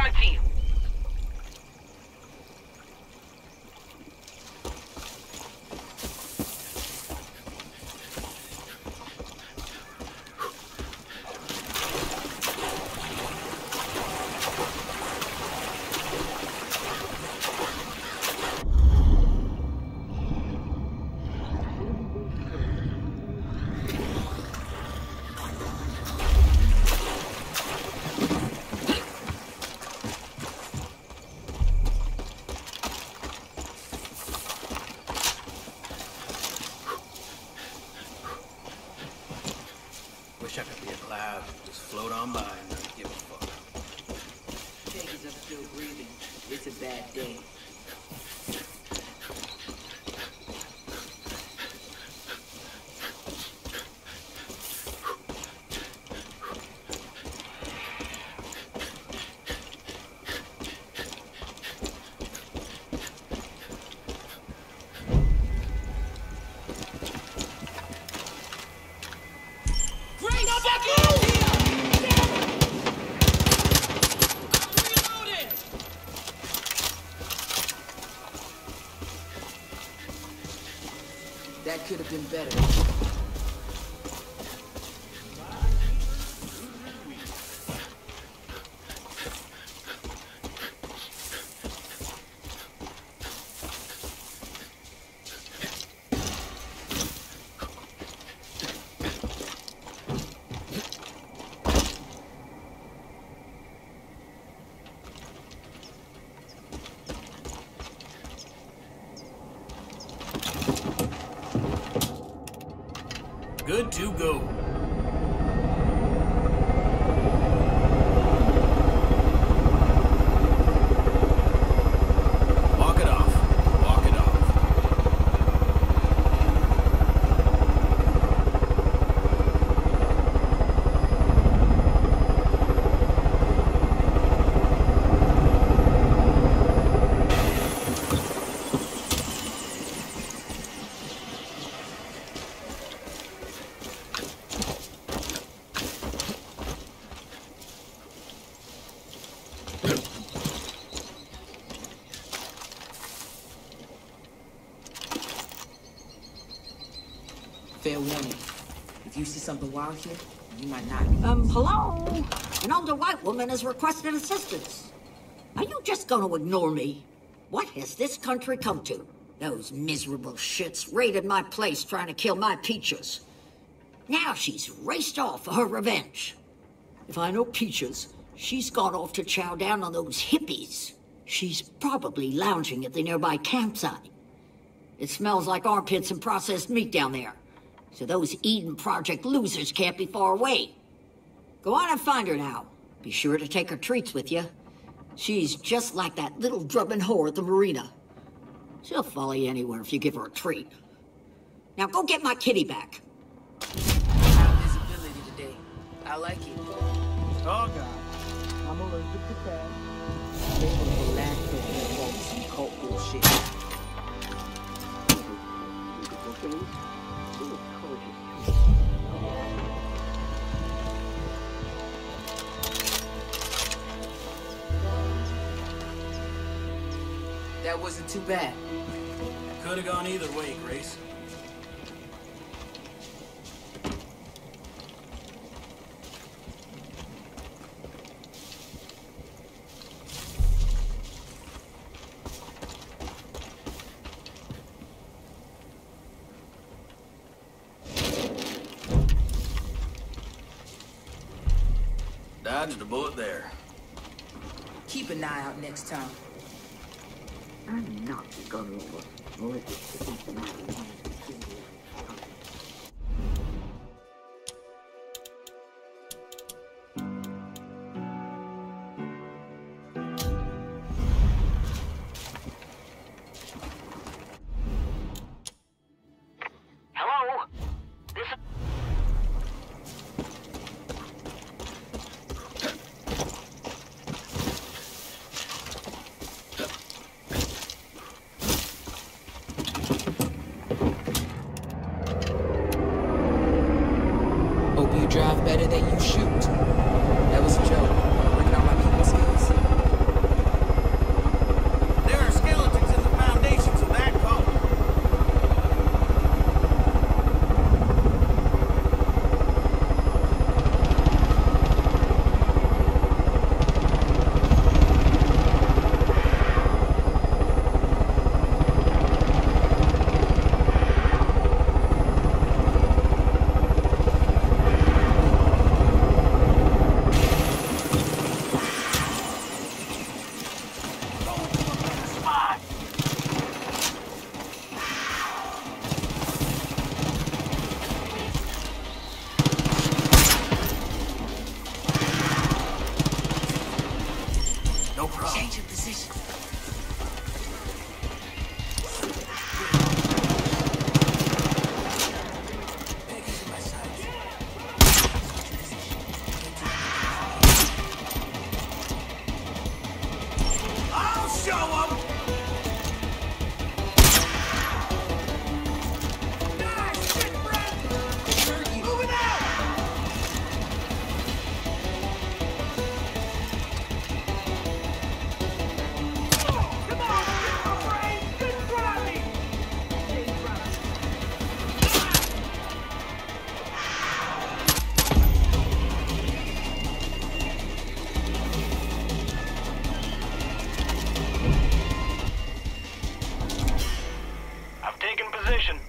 Can't see him. Wish I could be a cloud, just float on by and not give a fuck. Vegas are still breathing. It's a bad day. That could have been better. Good to go. Walk it off. Walk it off. Fair warning. If you see something wild here, you might not. Hello? An older white woman has requested assistance. Are you just gonna ignore me? What has this country come to? Those miserable shits raided my place trying to kill my Peaches. Now she's raced off for her revenge. If I know Peaches, she's gone off to chow down on those hippies. She's probably lounging at the nearby campsite. It smells like armpits and processed meat down there. So those Eden Project losers can't be far away. Go on and find her now. Be sure to take her treats with you. She's just like that little drubbing whore at the marina. She'll follow you anywhere if you give her a treat. Now go get my kitty back. Visibility today. I like it. Oh, God. I'm allergic to cats. They will relax and want some cult bullshit. That wasn't too bad. Could have gone either way, Grace. Dodged a bullet there. Keep an eye out next time. I'm not gonna let this Hello? This is... problem. Change your position. Peggy's in my sights. I'll show 'em! Nice shit, Brett! Moving out! Come on, get my brain! Good try me! I've taken position.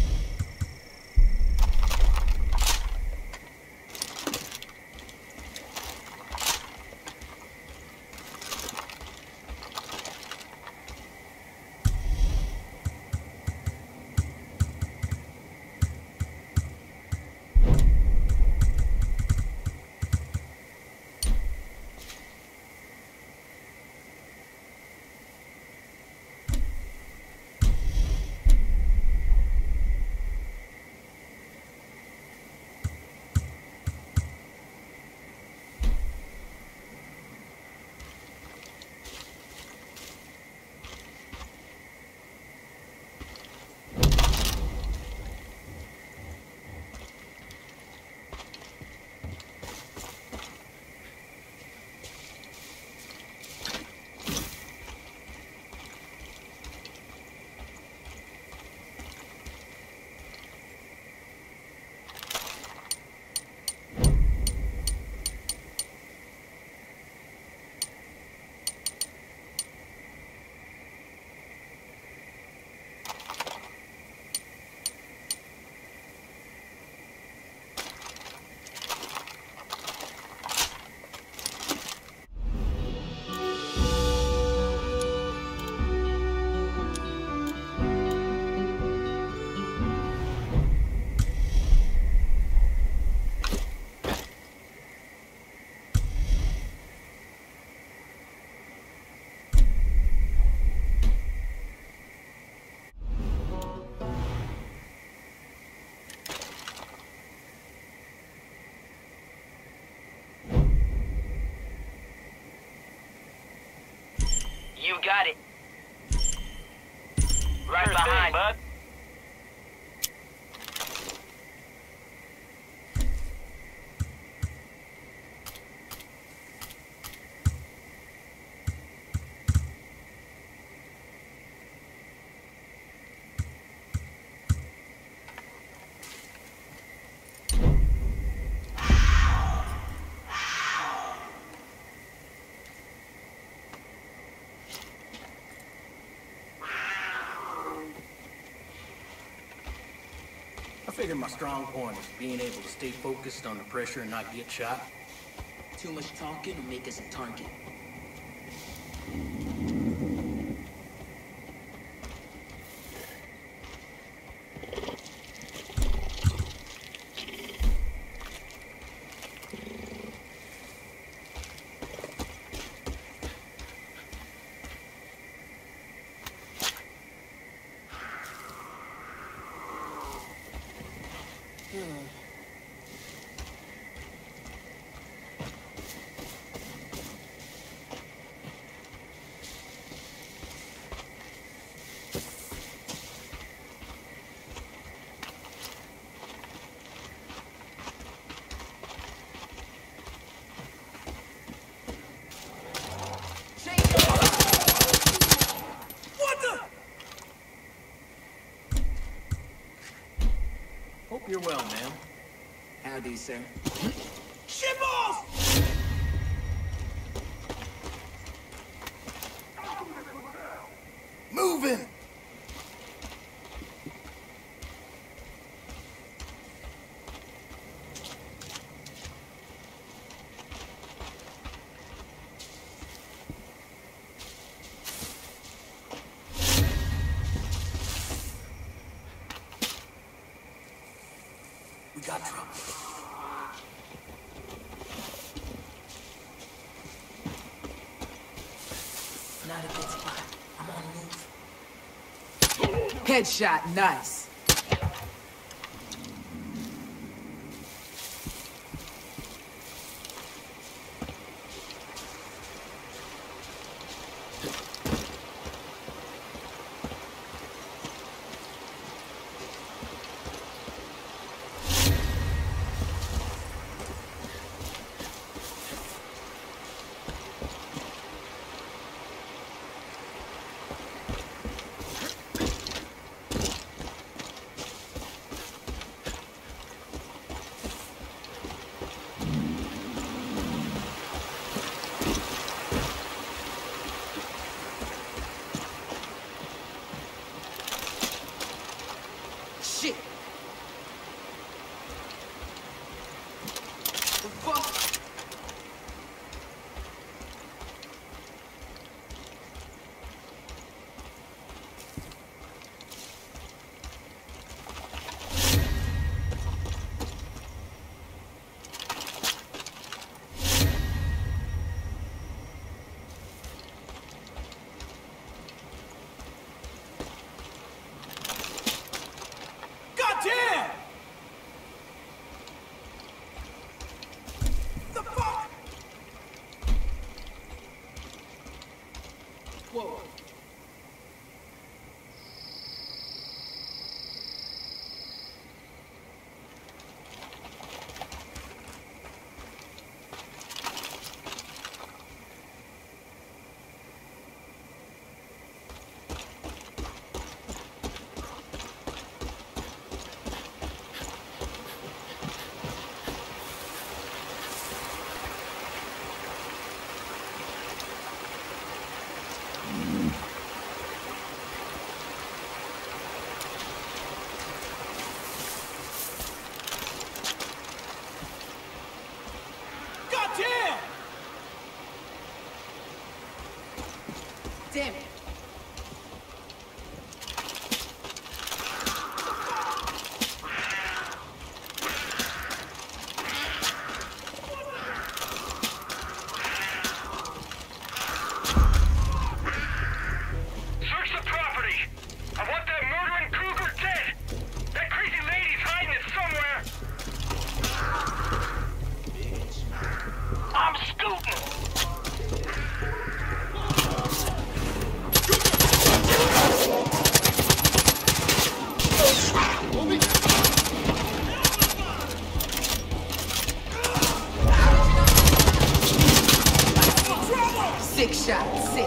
You got it. Right Sure behind. thing, bud. I figured my strong point is being able to stay focused on the pressure and not get shot. Too much talking will make us a target. Hope you're well, ma'am. Howdy, sir. Shitballs! Moving! We got trouble. not a good spot. I'm on the move. Headshot, nice. Shit! The fuck? Damn! The fuck? Whoa. Goddamn! Damn it. Search the property. I want that murdering Kruger dead. That crazy lady's hiding it somewhere. I'm scooting. Six shots, six.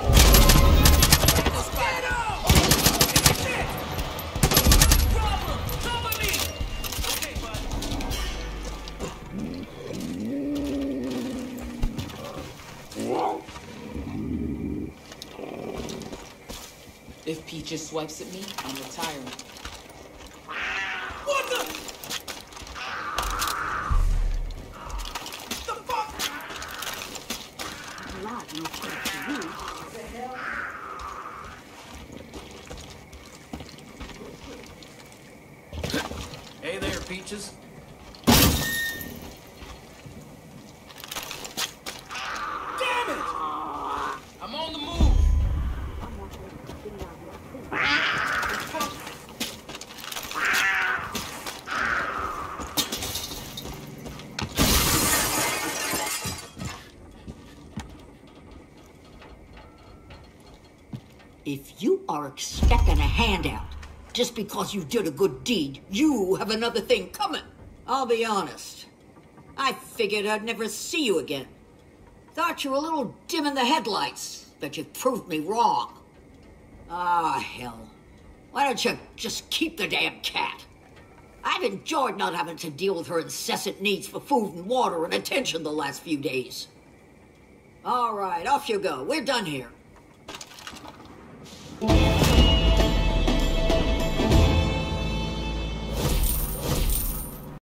If Peaches swipes at me, I'm retiring. What the? The fuck? Glad you came to me. Hey there, Peaches. Damn it! I'm on the move. If you are expecting a handout just because you did a good deed, you have another thing coming. I'll be honest. I figured I'd never see you again. Thought you were a little dim in the headlights, but you proved me wrong. Ah, hell. Why don't you just keep the damn cat? I've enjoyed not having to deal with her incessant needs for food and water and attention the last few days. All right, off you go. We're done here.